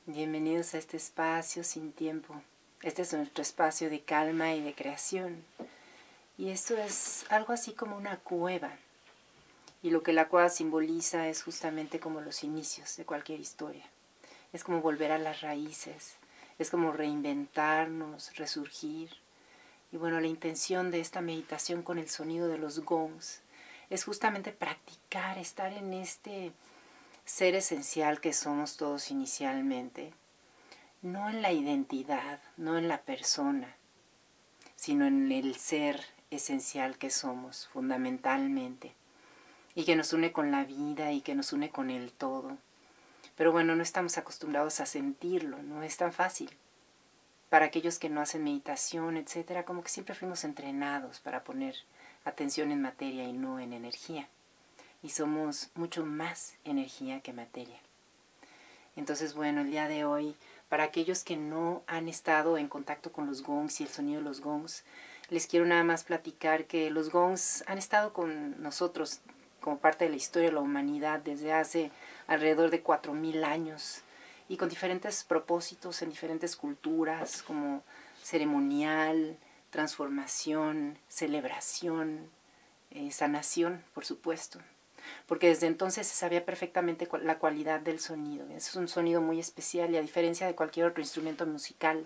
Bienvenidos a este espacio sin tiempo. Este es nuestro espacio de calma y de creación. Y esto es algo así como una cueva. Y lo que la cueva simboliza es justamente como los inicios de cualquier historia. Es como volver a las raíces. Es como reinventarnos, resurgir. Y bueno, la intención de esta meditación con el sonido de los gongs es justamente practicar, estar en este ser esencial que somos todos inicialmente. No en la identidad, no en la persona, sino en el ser esencial que somos, fundamentalmente, y que nos une con la vida y que nos une con el todo. Pero bueno, no estamos acostumbrados a sentirlo, no es tan fácil. Para aquellos que no hacen meditación, etcétera, como que siempre fuimos entrenados para poner atención en materia y no en energía. Y somos mucho más energía que materia. Entonces, bueno, el día de hoy, para aquellos que no han estado en contacto con los gongs y el sonido de los gongs, les quiero nada más platicar que los gongs han estado con nosotros como parte de la historia de la humanidad desde hace alrededor de 4000 años y con diferentes propósitos en diferentes culturas como ceremonial, transformación, celebración, sanación, por supuesto. Porque desde entonces se sabía perfectamente la cualidad del sonido. Es un sonido muy especial y a diferencia de cualquier otro instrumento musical,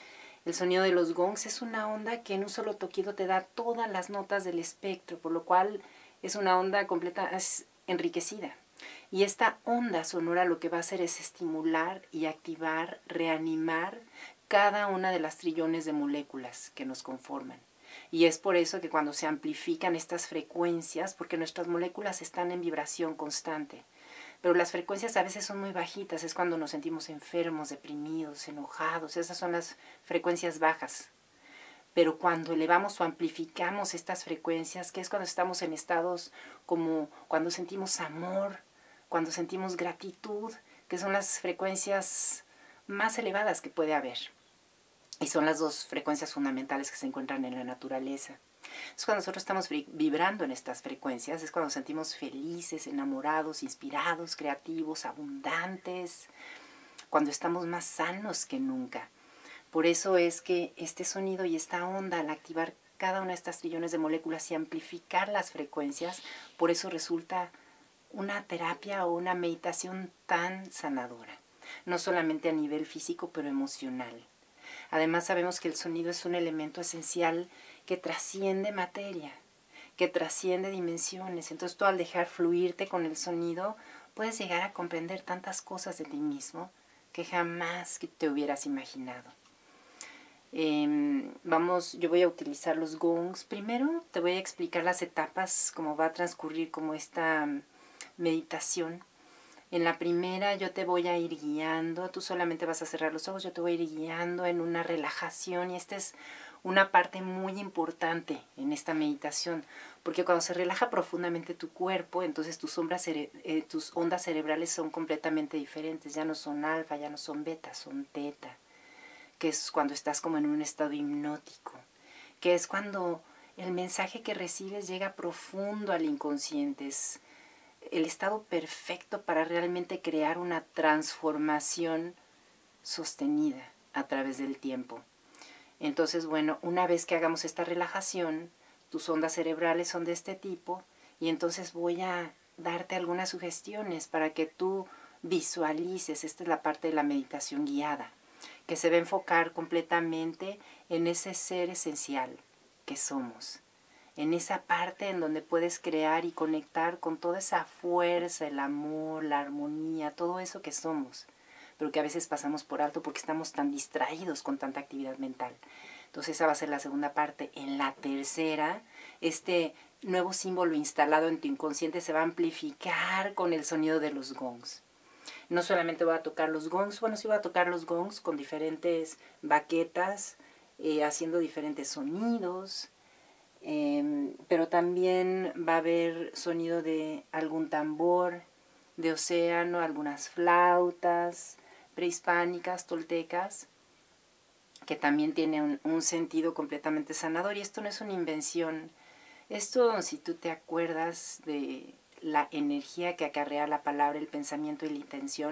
el sonido de los gongs es una onda que en un solo toquido te da todas las notas del espectro, por lo cual es una onda completa, es enriquecida. Y esta onda sonora lo que va a hacer es estimular y activar, reanimar cada una de las trillones de moléculas que nos conforman. Y es por eso que cuando se amplifican estas frecuencias, porque nuestras moléculas están en vibración constante, pero las frecuencias a veces son muy bajitas, es cuando nos sentimos enfermos, deprimidos, enojados, esas son las frecuencias bajas. Pero cuando elevamos o amplificamos estas frecuencias, que es cuando estamos en estados como cuando sentimos amor, cuando sentimos gratitud, que son las frecuencias más elevadas que puede haber. Y son las dos frecuencias fundamentales que se encuentran en la naturaleza. Es cuando nosotros estamos vibrando en estas frecuencias, es cuando nos sentimos felices, enamorados, inspirados, creativos, abundantes, cuando estamos más sanos que nunca. Por eso es que este sonido y esta onda, al activar cada una de estas trillones de moléculas y amplificar las frecuencias, por eso resulta una terapia o una meditación tan sanadora. No solamente a nivel físico, pero emocional. Además sabemos que el sonido es un elemento esencial que trasciende materia, que trasciende dimensiones. Entonces tú al dejar fluirte con el sonido puedes llegar a comprender tantas cosas de ti mismo que jamás te hubieras imaginado. Yo voy a utilizar los gongs. Primero te voy a explicar las etapas, cómo va a transcurrir como esta meditación. En la primera yo te voy a ir guiando, tú solamente vas a cerrar los ojos, yo te voy a ir guiando en una relajación y esta es una parte muy importante en esta meditación, porque cuando se relaja profundamente tu cuerpo, entonces tus ondas cerebrales son completamente diferentes, ya no son alfa, ya no son beta, son teta, que es cuando estás como en un estado hipnótico, que es cuando el mensaje que recibes llega profundo al inconsciente, es el estado perfecto para realmente crear una transformación sostenida a través del tiempo. Entonces, bueno, una vez que hagamos esta relajación, tus ondas cerebrales son de este tipo y entonces voy a darte algunas sugestiones para que tú visualices, esta es la parte de la meditación guiada, que se va a enfocar completamente en ese ser esencial que somos, en esa parte en donde puedes crear y conectar con toda esa fuerza, el amor, la armonía, todo eso que somos, pero que a veces pasamos por alto porque estamos tan distraídos con tanta actividad mental. Entonces esa va a ser la segunda parte. En la tercera, este nuevo símbolo instalado en tu inconsciente se va a amplificar con el sonido de los gongs. No solamente voy a tocar los gongs, bueno, sí voy a tocar los gongs con diferentes baquetas, haciendo diferentes sonidos, pero también va a haber sonido de algún tambor de océano, algunas flautas prehispánicas, toltecas, que también tiene un sentido completamente sanador. Y esto no es una invención. Esto, si tú te acuerdas de la energía que acarrea la palabra, el pensamiento y la intención,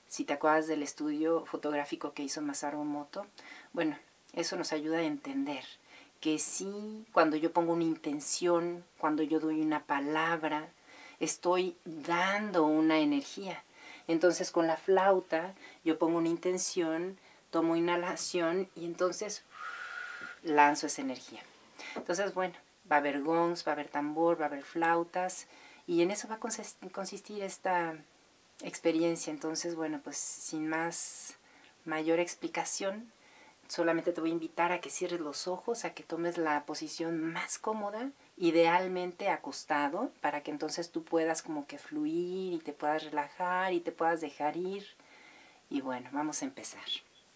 Si te acuerdas del estudio fotográfico que hizo Masaru Emoto, bueno, eso nos ayuda a entender que sí, cuando yo pongo una intención, cuando yo doy una palabra, estoy dando una energía. Entonces con la flauta yo pongo una intención, tomo inhalación y entonces lanzo esa energía. Entonces, bueno, va a haber gongs, va a haber tambor, va a haber flautas y en eso va a consistir esta experiencia. Entonces, bueno, pues sin más mayor explicación, solamente te voy a invitar a que cierres los ojos, a que tomes la posición más cómoda, idealmente acostado, para que entonces tú puedas como que fluir y te puedas relajar y te puedas dejar ir. Y bueno, vamos a empezar.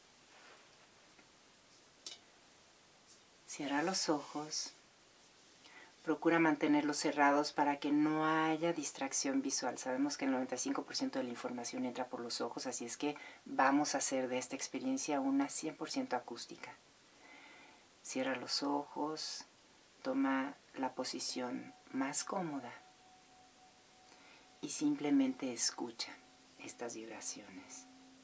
Cierra los ojos. Procura mantenerlos cerrados para que no haya distracción visual. Sabemos que el 95% de la información entra por los ojos, así es que vamos a hacer de esta experiencia una 100% acústica. Cierra los ojos, toma la posición más cómoda y simplemente escucha estas vibraciones.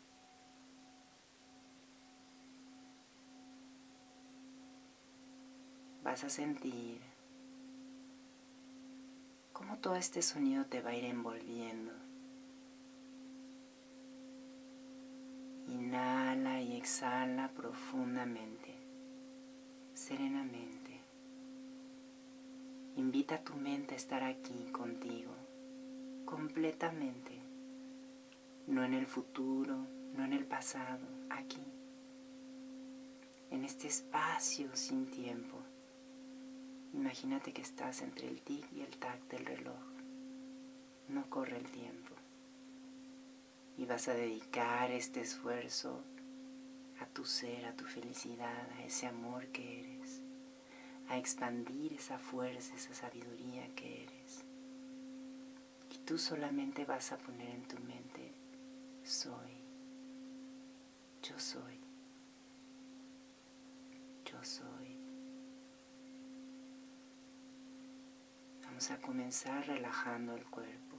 Vas a sentir cómo todo este sonido te va a ir envolviendo. Inhala y exhala profundamente, serenamente. Invita a tu mente a estar aquí contigo, completamente. No en el futuro, no en el pasado, aquí. En este espacio sin tiempo. Imagínate que estás entre el tic y el tac del reloj. No corre el tiempo. Y vas a dedicar este esfuerzo a tu ser, a tu felicidad, a ese amor que eres, a expandir esa fuerza, esa sabiduría que eres. Y tú solamente vas a poner en tu mente, soy, yo soy, yo soy. Vamos a comenzar relajando el cuerpo.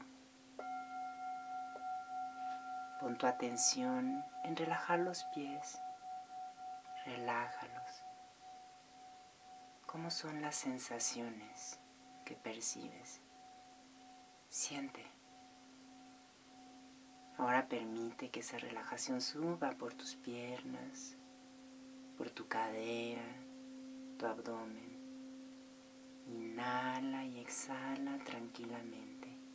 Pon tu atención en relajar los pies. Relájalos. ¿Cómo son las sensaciones que percibes? Siente. Ahora permite que esa relajación suba por tus piernas, por tu cadera, tu abdomen. Inhala y exhala tranquilamente.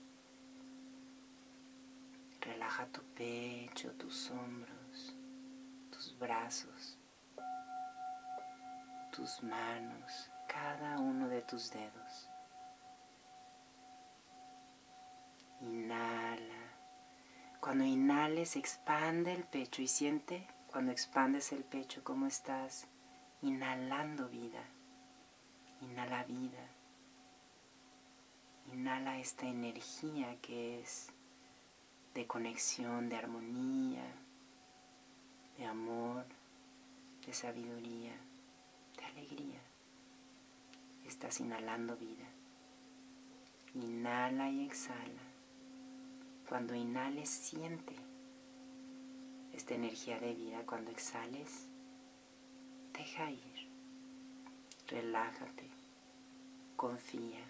Relaja tu pecho, tus hombros, tus brazos, tus manos, cada uno de tus dedos. Inhala. Cuando inhales, expande el pecho y siente cuando expandes el pecho cómo estás inhalando vida. Inhala vida. Inhala esta energía que es de conexión, de armonía, de amor, de sabiduría, de alegría. Estás inhalando vida. Inhala y exhala. Cuando inhales, siente esta energía de vida. Cuando exhales, deja ir. Relájate. Confía.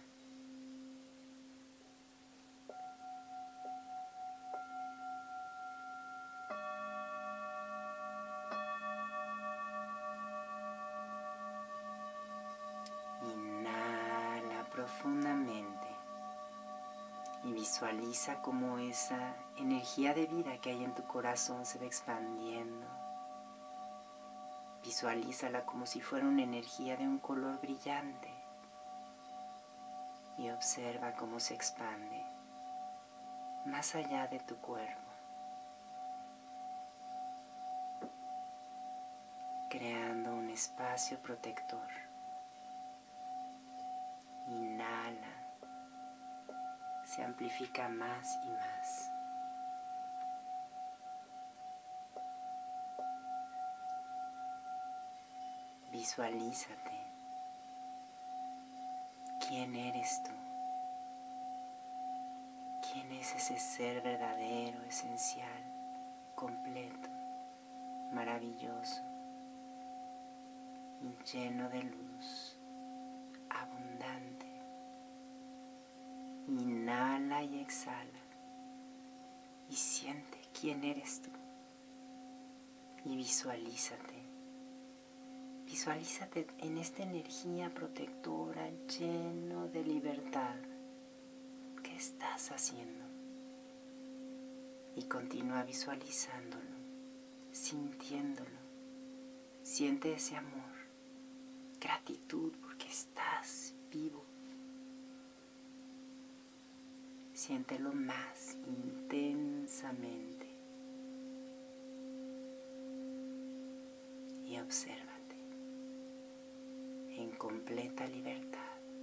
Inhala profundamente y visualiza cómo esa energía de vida que hay en tu corazón se va expandiendo. Visualízala como si fuera una energía de un color brillante y observa cómo se expande más allá de tu cuerpo, creando un espacio protector. Inhala, se amplifica más y más. Visualízate. ¿Quién eres tú? ¿Quién es ese ser verdadero, esencial, maravilloso y lleno de luz, abundante. Inhala y exhala y siente quién eres tú y visualízate. Visualízate en esta energía protectora, lleno de libertad. ¿Qué estás haciendo? Y continúa visualizándolo, sintiéndolo. Siente ese amor, gratitud porque estás vivo. Siéntelo más intensamente y obsérvate en completa libertad.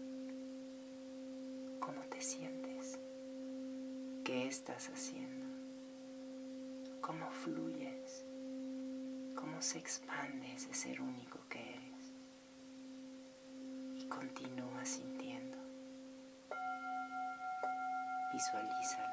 ¿Cómo te sientes? ¿Qué estás haciendo? ¿Cómo fluyes? ¿Cómo se expande ese ser único que eres? Y continúa sintiendo. Visualízalo.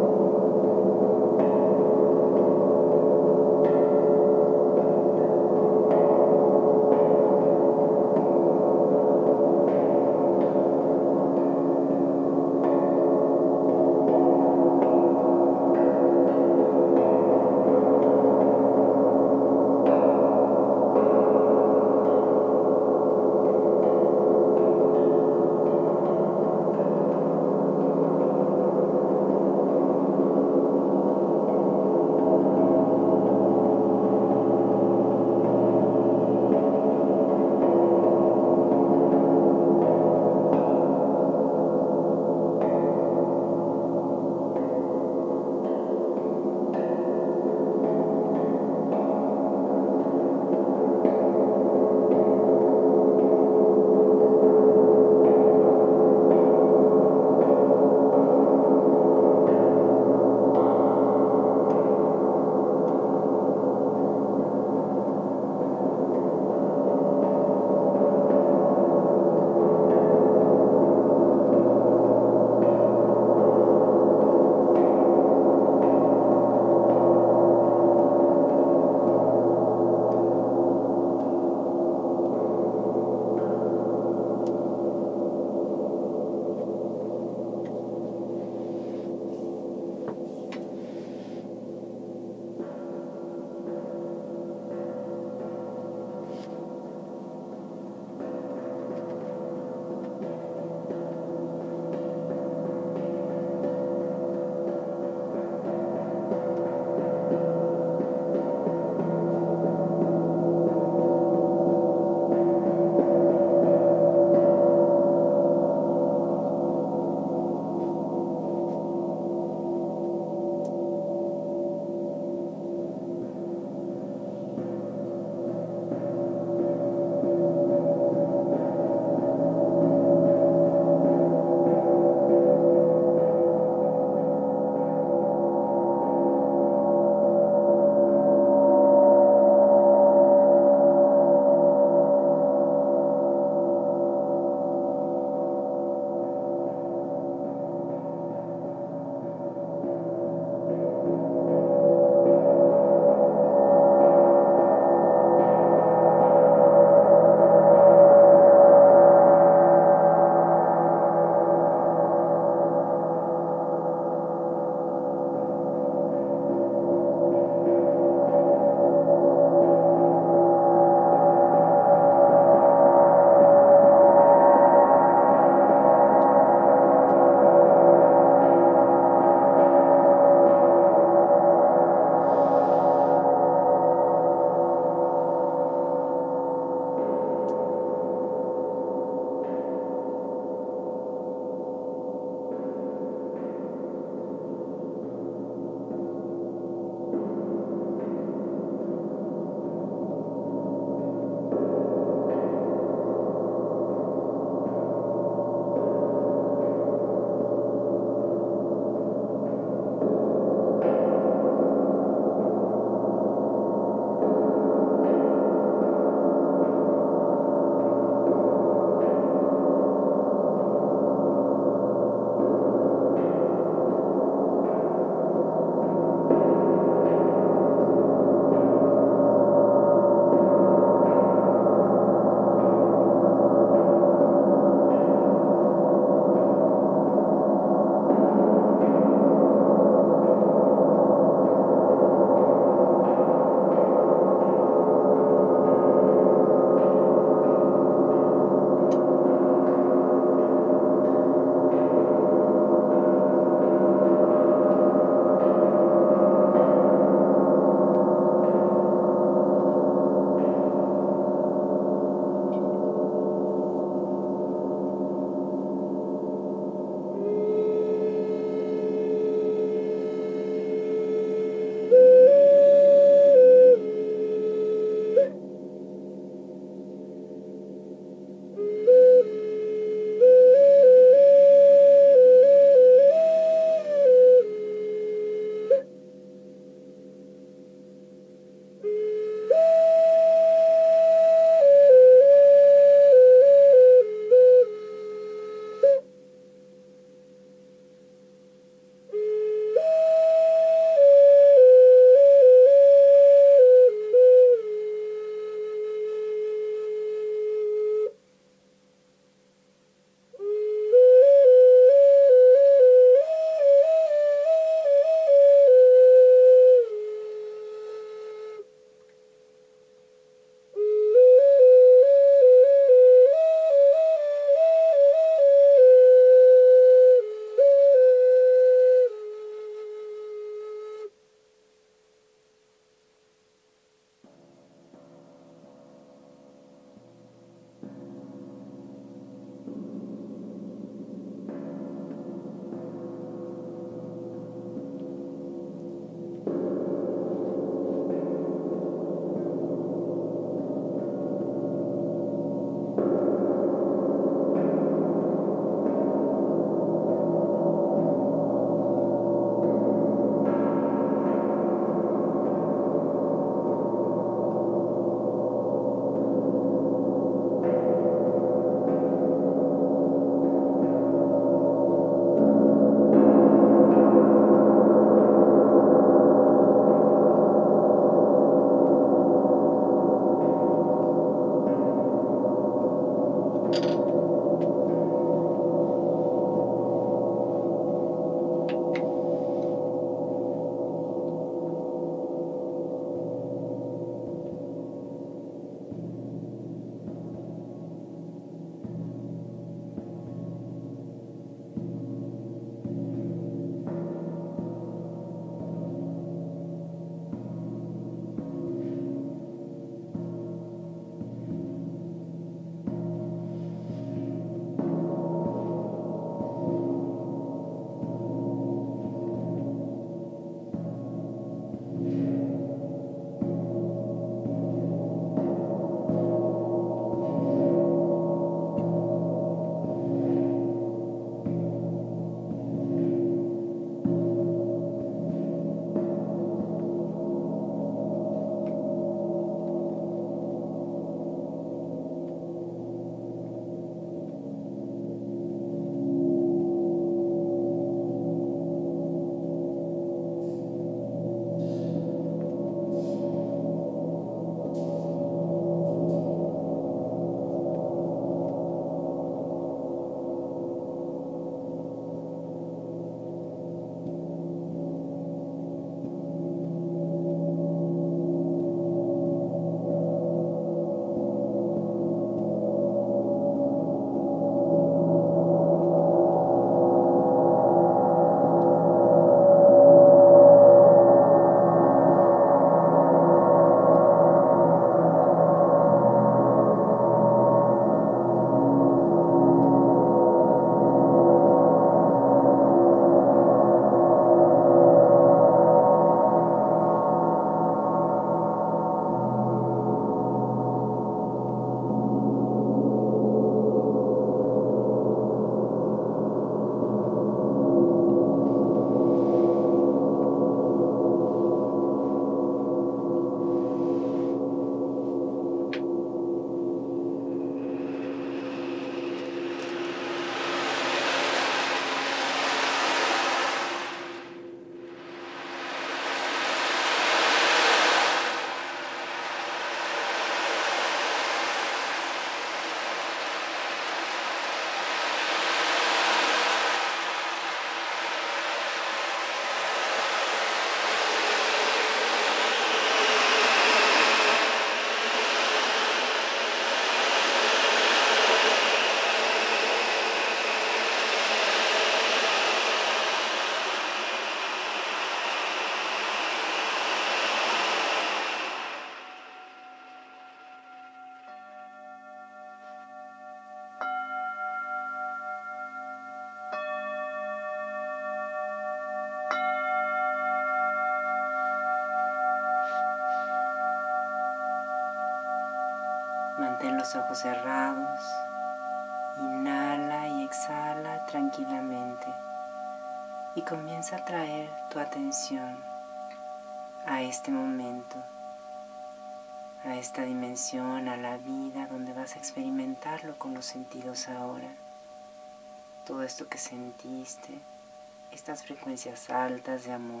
Mantén los ojos cerrados. Inhala y exhala tranquilamente. Y comienza a traer tu atención a este momento, a esta dimensión, a la vida donde vas a experimentarlo con los sentidos ahora. Todo esto que sentiste, estas frecuencias altas de amor,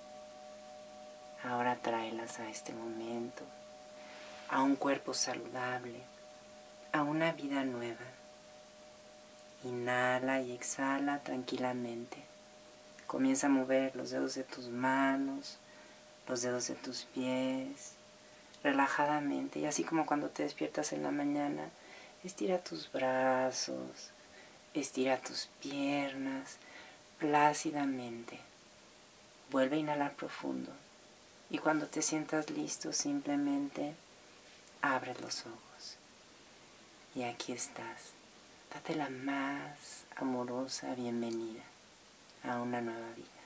ahora tráelas a este momento, a un cuerpo saludable, a una vida nueva. Inhala y exhala tranquilamente. Comienza a mover los dedos de tus manos, los dedos de tus pies, relajadamente. Y así como cuando te despiertas en la mañana, estira tus brazos, estira tus piernas, plácidamente. Vuelve a inhalar profundo. Y cuando te sientas listo, simplemente abres los ojos. Y aquí estás. Date la más amorosa bienvenida a una nueva vida.